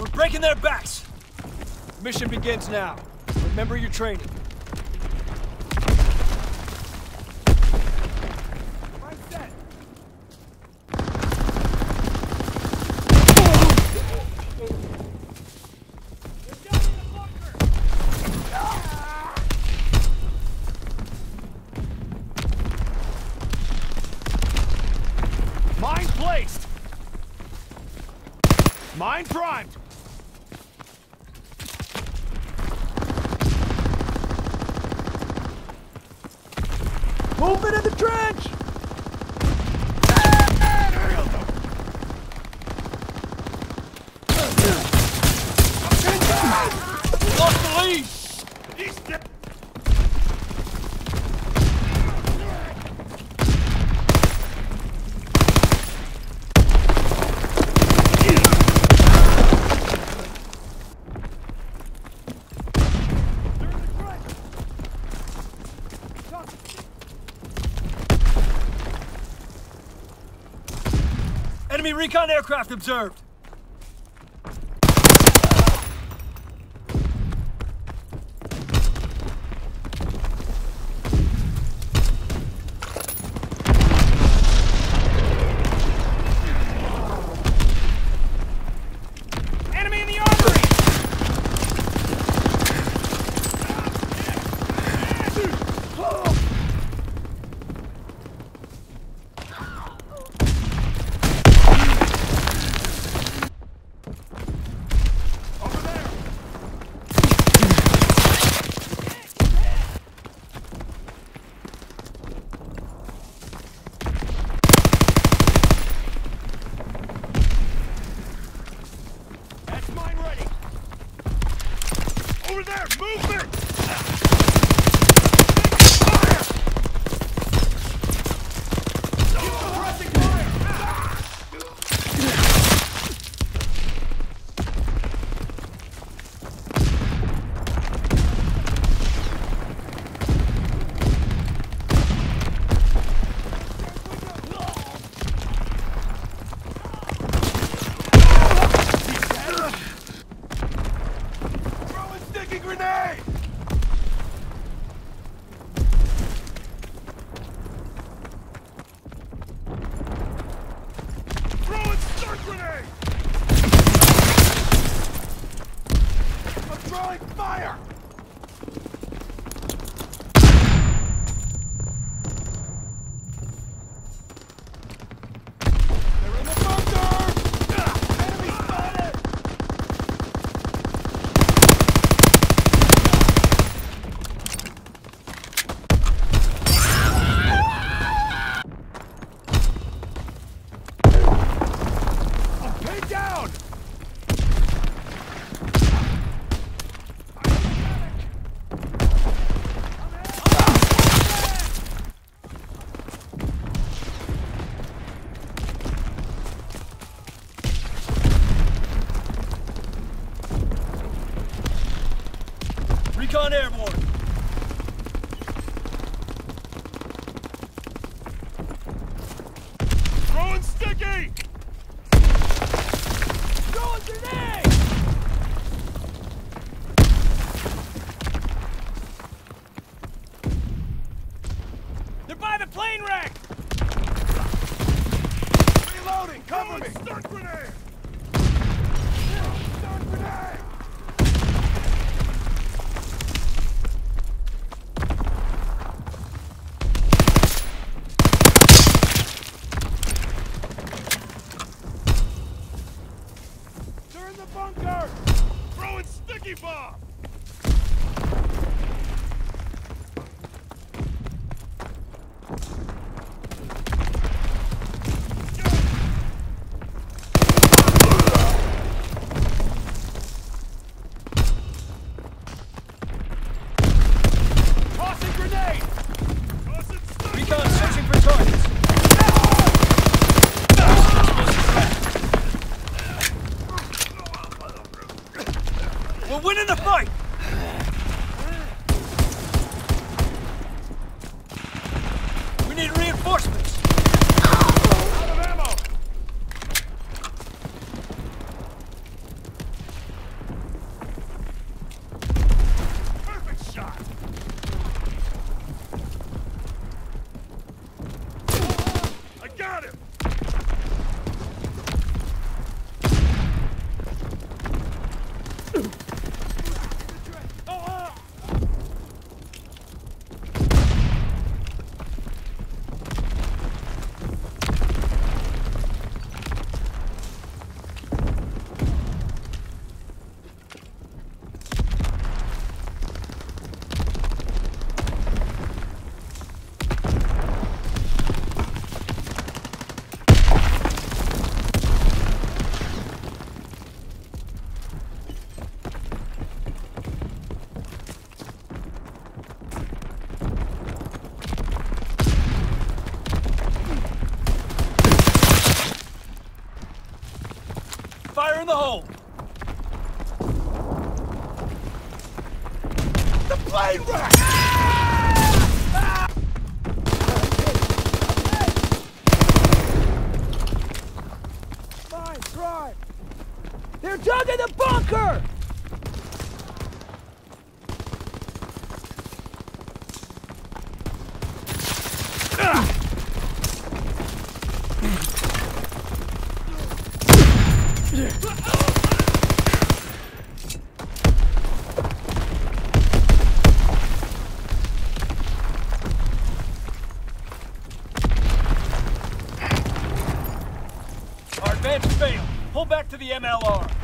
Breaking their backs! The mission begins now. Remember your training. Mine placed! Mine primed! Movement in the trench! Lost the lead! Enemy recon aircraft observed! Enemy in the armory! Over there! Movement! Fire! Pressing fire! Grenade! Throwing stun grenade! I'm throwing fire! They're in the bunker! Enemy spotted! Down! Recon airborne! Throwing sticky! Throwing grenade! They're by the plane wreck! Reloading! Cover me! Stun grenade! Stun grenade! They're in the bunker! Throwing sticky bomb! Tossing grenade! Tossing sticky! Recon searching for targets! We're winning the fight! We need reinforcements! Out of ammo! the hole! The plane wreck! Fine, try! They're dug in the bunker! Our advance failed. Pull back to the MLR.